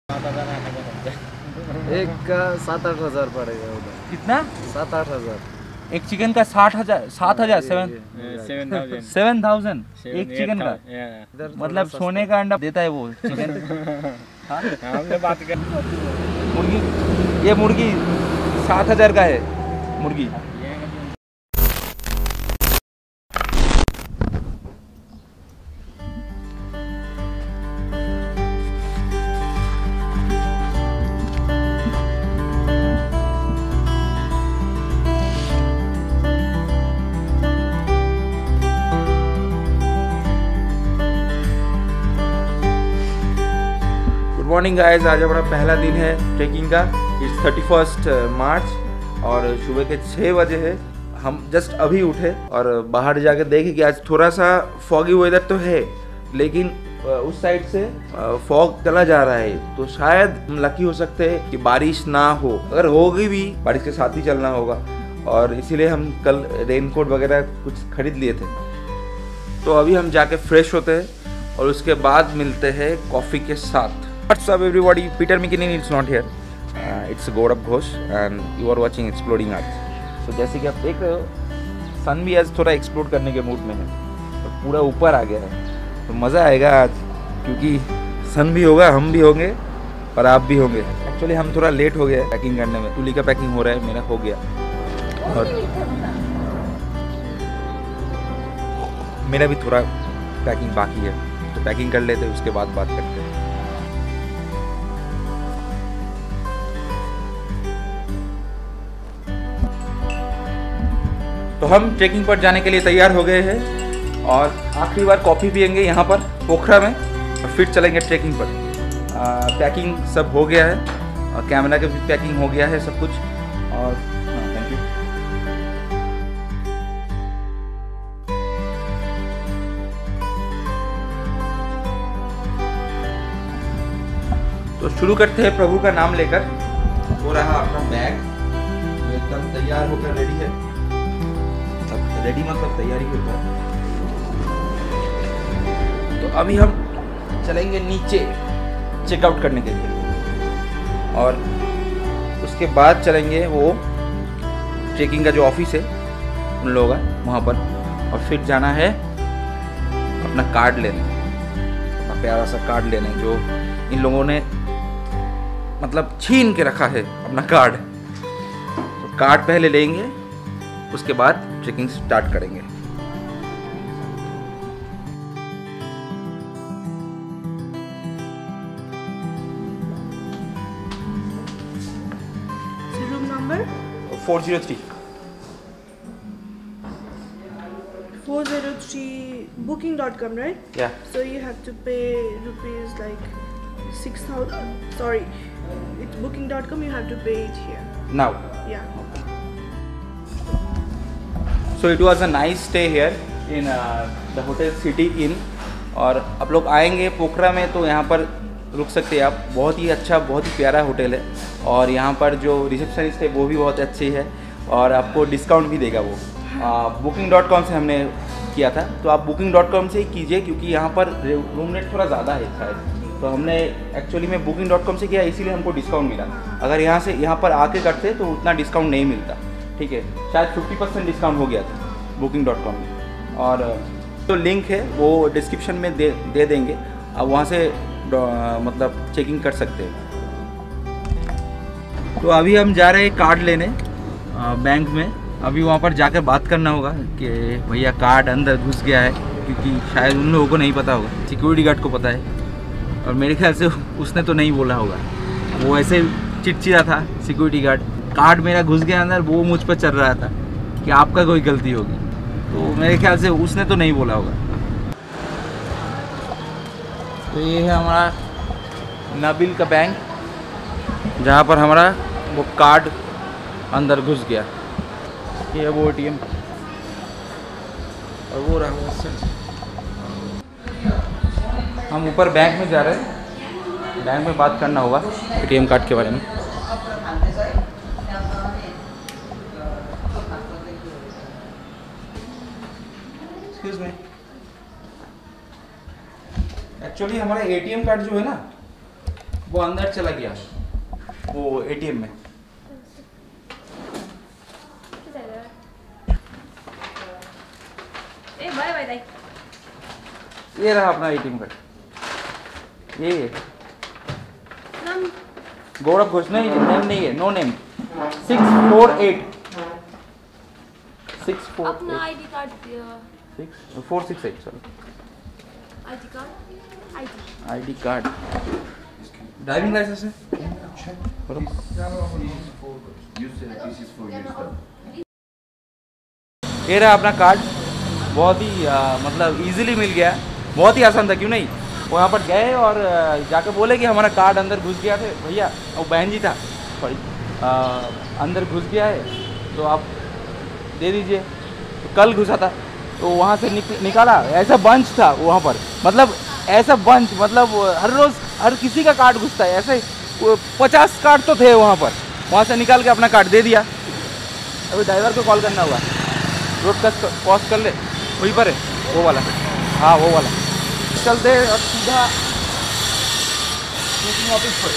एक का 7-8 हज़ार पड़ेगा उधर। कितना? 7-8 हज़ार। एक चिकन का 60,000 7,000 7,000 एक चिकन का। मतलब सोने का अंडा देता है वो चिकन। हमने बात कर मुर्गी, ये मुर्गी 7,000 का है मुर्गी। मॉर्निंग गाइस, आज हमारा पहला दिन है ट्रैकिंग का। इट्स 31 मार्च और सुबह के 6 बजे है। हम जस्ट अभी उठे और बाहर जाकर देखे कि आज थोड़ा सा फॉगी वेदर तो है, लेकिन उस साइड से फॉग चला जा रहा है, तो शायद हम लकी हो सकते हैं कि बारिश ना हो। अगर होगी भी, बारिश के साथ ही चलना होगा, और इसीलिए हम कल रेनकोट वगैरह कुछ खरीद लिए थे। तो अभी हम जाके फ्रेश होते हैं और उसके बाद मिलते हैं कॉफ़ी के साथ। What's up everybody? Peter McKinnon is not here. It's GOURAV GHOSH and you are watching Exploring Earth. So जैसे कि आप देख रहे हो, सन भी आज थोड़ा एक्सप्लोर करने के मूड में है और पूरा ऊपर आ गया है, तो मज़ा आएगा आज, क्योंकि सन भी होगा, हम भी होंगे और आप भी होंगे। एक्चुअली हम थोड़ा लेट हो गए पैकिंग करने में। तुली का पैकिंग हो रहा है, मेरा हो गया और मेरा भी थोड़ा पैकिंग बाकी है, तो पैकिंग कर लेते हैं, उसके बाद बात करते हैं। तो हम ट्रैकिंग पर जाने के लिए तैयार हो गए हैं और आखिरी बार कॉफ़ी पियेंगे यहाँ पर पोखरा में और फिर चलेंगे ट्रैकिंग पर। पैकिंग सब हो गया है और कैमरा का भी पैकिंग हो गया है सब कुछ। और थैंक यू। तो शुरू करते हैं प्रभु का नाम लेकर। वो रहा अपना बैग, एकदम तैयार होकर रेडी है। रेडी मतलब तैयारी होता है। तो अभी हम चलेंगे नीचे चेकआउट करने के लिए और उसके बाद चलेंगे वो ट्रेकिंग का जो ऑफिस है उन लोगों का, वहाँ पर, और फिर जाना है अपना कार्ड लेने, अपना प्यारा सा कार्ड लेने जो इन लोगों ने मतलब छीन के रखा है अपना कार्ड। तो कार्ड पहले लेंगे, उसके बाद ट्रेकिंग स्टार्ट करेंगे। Room number 403 booking.com, right? Yeah. So you have to pay rupees like 6,000. Sorry, it's booking.com. You have to pay it here. Now. Yeah. So it was a nice stay here in the hotel City Inn। और आप लोग आएंगे पोखरा में तो यहाँ पर रुक सकते हैं आप। बहुत ही अच्छा, बहुत ही प्यारा होटल है और यहाँ पर जो रिसेप्शनिस्ट है वो भी बहुत अच्छी है और आपको डिस्काउंट भी देगा वो। booking.com से हमने किया था, तो आप booking.com से ही कीजिए, क्योंकि यहाँ पर रूम रेट थोड़ा ज़्यादा है शायद। तो हमने एक्चुअली में booking.com से किया, इसीलिए हमको डिस्काउंट मिला। अगर यहाँ पर आके करते तो उतना डिस्काउंट नहीं मिलता। ठीक है, शायद 50% डिस्काउंट हो गया था booking.com में। और तो लिंक है वो डिस्क्रिप्शन में दे देंगे, आप वहाँ से मतलब चेकिंग कर सकते हैं। तो अभी हम जा रहे हैं कार्ड लेने बैंक में। अभी वहाँ पर जाकर बात करना होगा कि भैया कार्ड अंदर घुस गया है, क्योंकि शायद उन लोगों को नहीं पता होगा, सिक्योरिटी गार्ड को पता है और मेरे ख्याल से उसने तो नहीं बोला होगा। वो ऐसे चिड़चिड़ा था सिक्योरिटी गार्ड। कार्ड मेरा घुस गया अंदर, वो मुझ पर चल रहा था कि आपका कोई गलती होगी, तो मेरे ख्याल से उसने तो नहीं बोला होगा। तो ये है हमारा नाबिल का बैंक, जहाँ पर हमारा वो कार्ड अंदर घुस गया। ये है वो ATM और वो रहा वो। हम ऊपर बैंक में जा रहे हैं, बैंक में बात करना होगा ATM कार्ड के बारे में। एक्सक्यूज मी, एक्चुअली हमारा ATM कार्ड जो है ना, वो अंदर चला गया, वो एटीएम में। बाय बाय दाई। ये रहा अपना एटीएम कार्ड, ये नाम गौरव घोष। नहीं, नेम नहीं है, नो नेम। 648 अपना आईडी कार्ड 468 चलो। आईडी कार्ड, ड्राइविंग लाइसेंस है। ये रहा अपना कार्ड, बहुत ही मतलब इजीली मिल गया, बहुत ही आसान था, क्यों नहीं। वो यहाँ पर गए और जाकर बोले कि हमारा कार्ड अंदर घुस गया थे भैया, वो बहन जी था सॉरी, अंदर घुस गया है तो आप दे दीजिए। तो कल घुसा था तो वहाँ से निकाला, ऐसा बंच था वहाँ पर, मतलब ऐसा बंच, मतलब हर रोज़ हर किसी का कार्ड घुसता है, ऐसे 50 कार्ड तो थे वहाँ पर। वहाँ से निकाल के अपना कार्ड दे दिया। अभी ड्राइवर को कॉल करना हुआ, रोड का पॉज कर ले, वहीं पर है वो वाला, हाँ वो वाला। चलते और सीधा ऑफिस पर।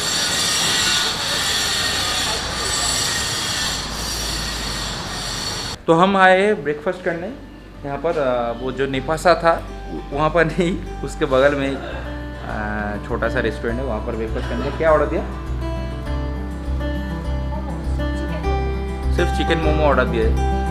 तो हम आए ब्रेकफास्ट करने यहाँ पर, वो जो निपासा था वहाँ पर नहीं, उसके बगल में छोटा सा रेस्टोरेंट है, वहाँ पर ब्रेकफास्ट करने। क्या ऑर्डर दिया? सिर्फ चिकन मोमो ऑर्डर दिया है।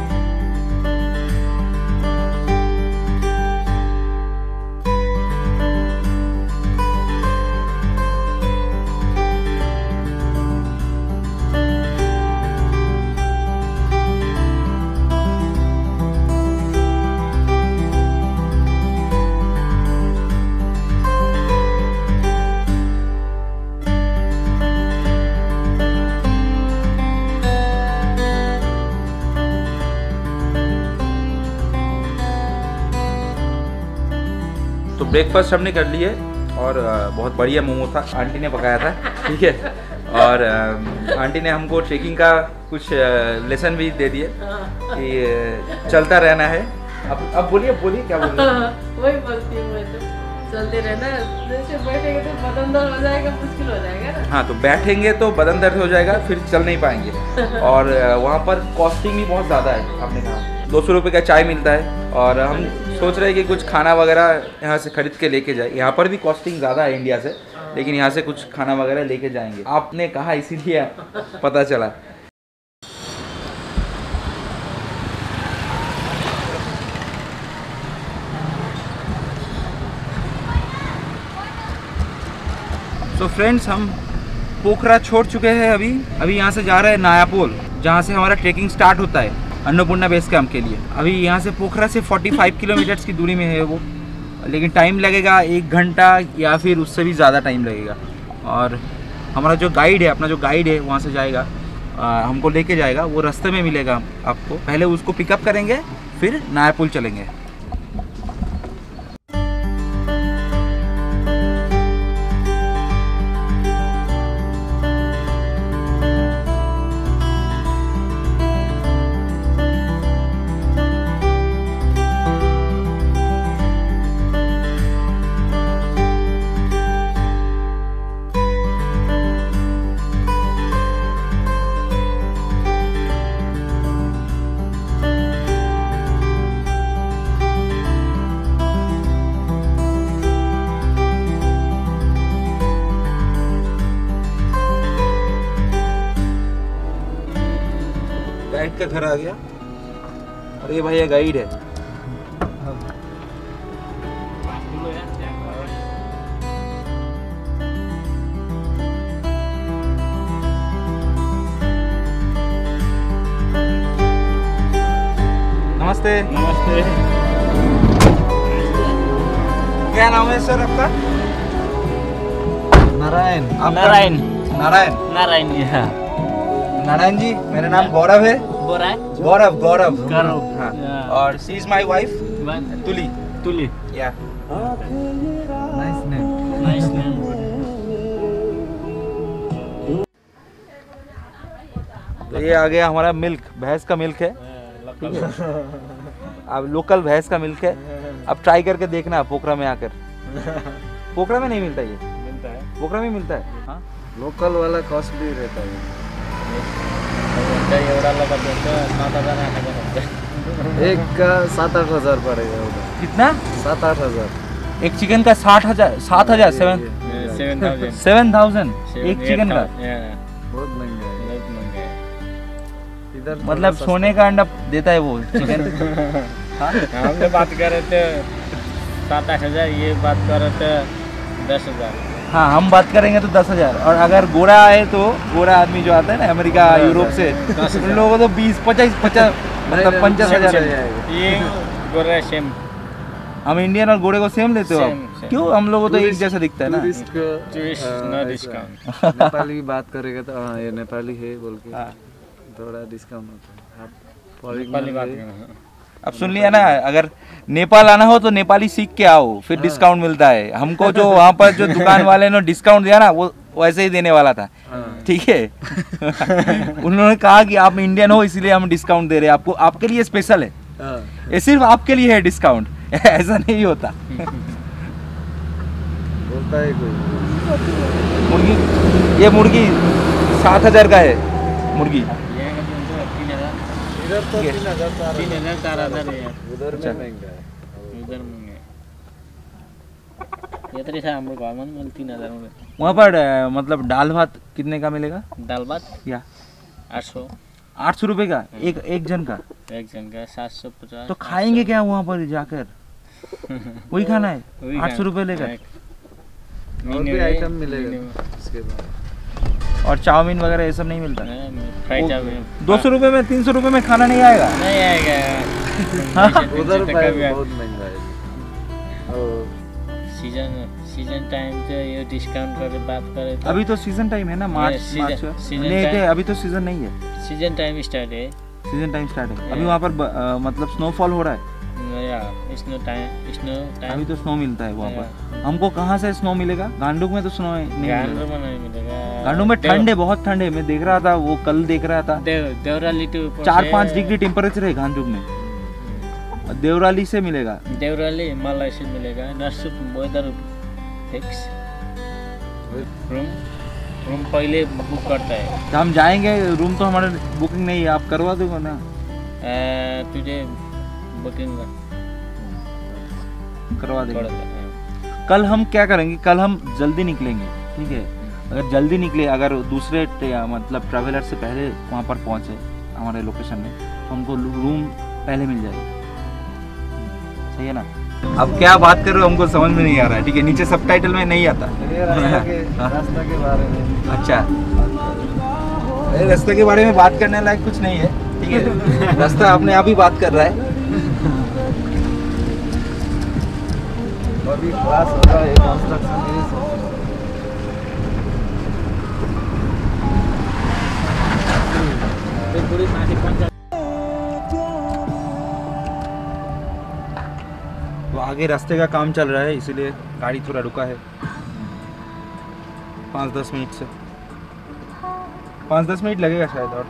ब्रेकफास्ट हमने कर लिए और बहुत बढ़िया मोमो था, आंटी ने पकाया था, ठीक है। और आंटी ने हमको ट्रेकिंग का कुछ लेसन भी दे दिए कि चलता रहना है। अब बोलिए क्या बोल रहे हैं? वही बोलती हूँ मैं तो, चलते रहना, जैसे बैठेंगे तो बदन दर्द हो जाएगा, मुश्किल हो जाएगा ना। हाँ, तो बैठेंगे तो बदन दर्द हो जाएगा, फिर चल नहीं पाएंगे। और वहाँ पर कॉस्टिंग भी बहुत ज़्यादा है, आपने कहा 200 रुपये का चाय मिलता है। और हम सोच रहे हैं कि कुछ खाना वगैरह यहाँ से खरीद के लेके जाए। यहाँ पर भी कॉस्टिंग ज़्यादा है इंडिया से, लेकिन यहाँ से कुछ खाना वगैरह लेके जाएंगे। आपने कहा इसीलिए पता चला। तो फ्रेंड्स, हम पोखरा छोड़ चुके हैं। अभी यहाँ से जा रहे हैं नायापुल, जहाँ से हमारा ट्रेकिंग स्टार्ट होता है अन्नपूर्णा बेस कैंप के लिए। अभी यहाँ से पोखरा से 45 किलोमीटर्स की दूरी में है वो, लेकिन टाइम लगेगा 1 घंटा या फिर उससे भी ज़्यादा टाइम लगेगा। और हमारा जो गाइड है, अपना जो गाइड है वहाँ से जाएगा, हमको लेके जाएगा, वो रास्ते में मिलेगा आपको। पहले उसको पिकअप करेंगे, फिर नायापुल चलेंगे। गाइड का घर आ गया और ये भैया गाइड है। नमस्ते। नमस्ते। क्या नाम है सर आपका? नारायण। नारायण। नारायण। नारायण। नारायण जी, मेरा नाम गौरव है। गौरव। गौरव। हाँ। और शी इज माय वाइफ तुली। तुली। या नाइस नेम। Nice name. तो ये आ गया हमारा मिल्क, भैंस का मिल्क है। ठीक है, अब लोकल भैंस का मिल्क है। अब ट्राई करके देखना पोखरा में आकर। पोखरा में नहीं मिलता ये, मिलता है। पोखरा में मिलता है? हाँ लोकल वाला कॉस्टली रहता है। एक का 7-8 हजार पड़ेगा उधर। कितना? 7-8 हजार। एक चिकन का 60,000 7,000 7,000 एक चिकन का। बहुत महंगा है इधर। मतलब सोने का अंडा देता है वो चिकन। हम लोग बात कर रहे थे 7-8 हजार, ये बात कर रहे थे 10,000। हाँ हम बात करेंगे तो 10,000। और अगर गोरा आए तो गोरा आदमी जो आता है ना अमेरिका यूरोप से, उन लोगों को तो 20-50 मतलब 50,000 ये गोरा सेम। हम इंडियन और गोरे को सेम लेते हो आप? सेम। क्यों? हम लोगों को तो एक जैसा दिखता है ना। Tourist no discount. नेपाली बात करेगा तो हाँ ये नेपाली है बोल के थोड़ा डिस्काउंट होता है। आप नेपाली बात करना। अब सुन लिया ना, अगर नेपाल आना हो तो नेपाली सीख के आओ, फिर डिस्काउंट मिलता है। हमको जो वहाँ पर जो दुकान वाले ने डिस्काउंट दिया ना वो वैसे ही देने वाला था, ठीक है। उन्होंने कहा कि आप इंडियन हो इसलिए हम डिस्काउंट दे रहे हैं आपको, आपके लिए स्पेशल है, ये सिर्फ आपके लिए है डिस्काउंट। ऐसा नहीं होता। बोलता है कोई मुर्गी, ये मुर्गी 7,000 का है मुर्गी। इधर तो 3,000 4,000 है। उधर में महंगा है। उधर महंगा है। ये तरी था हम लोग गाँव में 3,000 में। वहाँ पर मतलब दाल भात कितने का मिलेगा? दाल भात या 800 रुपए का एक जन का। एक जन का 750। तो खाएंगे क्या वहाँ पर जाकर? वही खाना है 800 रुपए लेकर। और भी आइटम मिलेगा इसके बाद। और चाउमीन वगैरह ये सब नहीं मिलता? फ्राई चाउमीन 200 रुपए में 300 रुपए में खाना नहीं आएगा। नहीं आएगा। उधर बहुत महंगा है। सीजन टाइम पे ये डिस्काउंट करके बात करें तो अभी तो सीजन टाइम है ना, मार्च नहीं, अभी तो सीजन नहीं है। सीजन टाइम स्टार्ट है। सीजन टाइम स्टार्ट है अभी। वहाँ पर मतलब स्नोफॉल हो रहा है या स्नो टाइम अभी तो स्नो मिलता है वहाँ पर। हमको कहाँ से स्नो मिलेगा? गांडुक में तो स्नो नहीं मिलेगा। गांडुक में ठंड है, बहुत ठंड है। मैं देख रहा था वो, कल देख रहा था देवराली टू 4-5 डिग्री टेम्परेचर है गांडुक में। देवराली से मिलेगा, देवराली हिमालय से मिलेगा। नर्सुप वेदर फिक्स रूम पहले बुक करता है। तो हम जाएंगे, रूम तो हमारे बुकिंग नहीं है, आप करवा दोगे ना? तुझे बुकिंग करवा देंगे। कल हम क्या करेंगे, कल हम जल्दी निकलेंगे, ठीक है। अगर जल्दी निकले, अगर दूसरे मतलब ट्रैवलर से पहले वहाँ पर पहुँचे हमारे लोकेशन में, तो हमको रूम पहले मिल जाएगी। सही है ना? अब क्या बात कर रहे हो हमको समझ में नहीं आ रहा है, ठीक है। नीचे सबटाइटल में नहीं आता। रास्ता के बारे में। अच्छा, रास्ते के बारे में बात करने लायक कुछ नहीं है, ठीक है। रास्ता अपने आप ही बात कर रहा है। अभी क्लास हो रहा है कंस्ट्रक्शन में। तो आगे रास्ते का काम चल रहा है, इसीलिए गाड़ी थोड़ा रुका है 5-10 मिनट से। 5-10 मिनट लगेगा शायद। और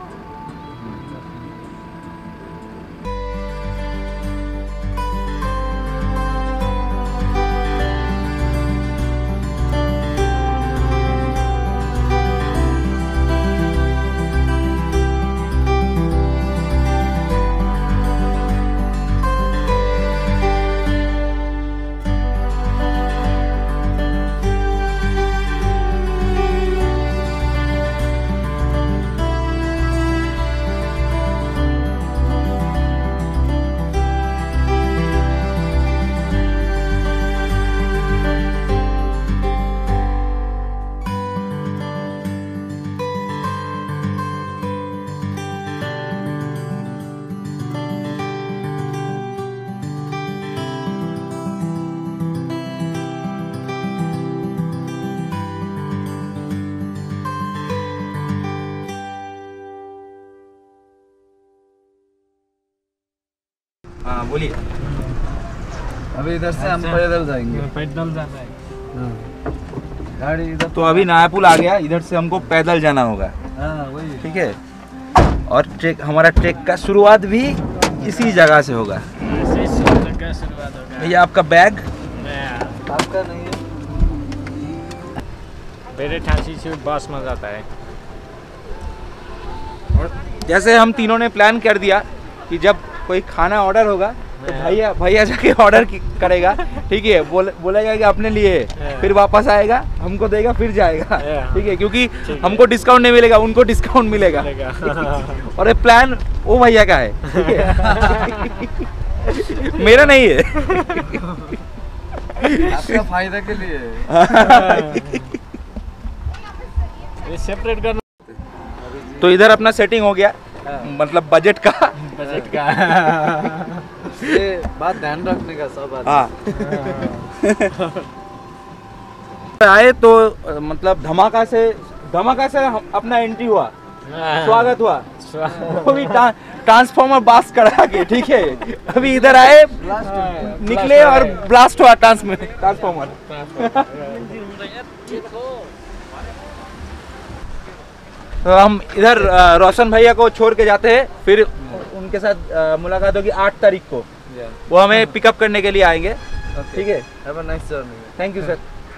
हाँ बोलिए। अभी इधर से हम पैदल जाएंगे। पैदल जाना है। गाड़ी इधर। तो अभी नायापुल आ गया, इधर से हमको पैदल जाना होगा, हाँ वही। ठीक है। और ट्रेक, हमारा ट्रेक का शुरुआत भी इसी जगह से होगा। ये आपका बैग? आपका नहीं है? मेरे ठासी से बस में जाता है। और जैसे हम तीनों ने प्लान कर दिया कि जब कोई खाना ऑर्डर होगा तो भैया जाके ऑर्डर करेगा, ठीक है, बोलेगा कि अपने लिए, फिर वापस आएगा, हमको देगा, फिर जाएगा, ठीक है, क्योंकि हमको डिस्काउंट नहीं मिलेगा, उनको डिस्काउंट मिलेगा। और ये प्लान वो भैया का है, ठीक है? मेरा नहीं है। आपका फायदा के लिए ये सेपरेट करना। तो इधर अपना सेटिंग हो गया, मतलब बजट का। ये बात ध्यान रखने का सब बात। हाँ। आए तो मतलब धमाका से अपना एंट्री हुआ, स्वागत हुआ, वो भी ट्रांसफॉर्मर बास करा के, ठीक है। अभी इधर आए, निकले और ब्लास्ट हुआ ट्रांसफॉर्मर। तो हम इधर रोशन भैया को छोड़ के जाते हैं, फिर उनके साथ मुलाकात होगी 8 तारीख को। वो हमें पिकअप करने के लिए आएंगे, ठीक है। Have a nice journey. Thank you sir.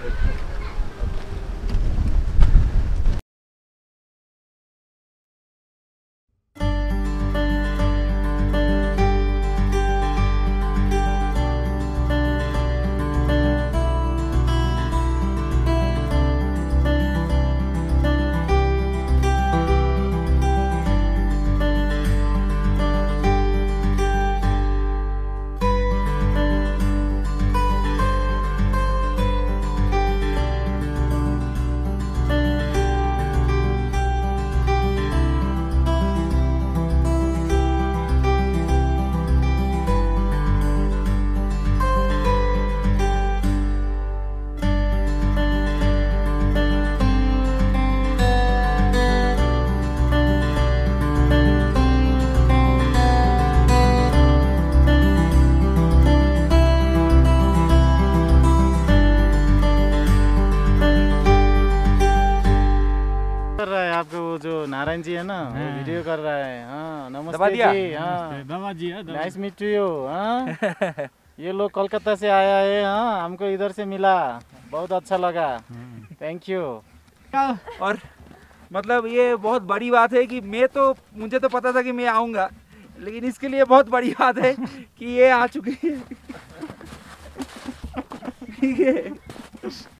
आपको वो जो नारायण जी है ना, वो वीडियो कर रहा है। हाँ, नमस्ते दबा दिया? जी। हाँ, नाइस मीट यू। हाँ, ये लोग कोलकाता से आया है। हाँ, हमको इधर से मिला, बहुत अच्छा लगा, थैंक यू। और मतलब ये बहुत बड़ी बात है कि मुझे तो पता था कि मैं आऊँगा, लेकिन इसके लिए बहुत बड़ी बात है कि ये आ चुकी है, ठीक है।